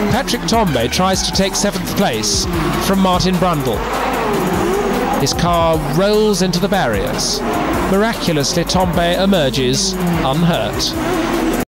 Patrick Tombe tries to take 7th place from Martin Brundle. His car rolls into the barriers. Miraculously, Tombe emerges unhurt.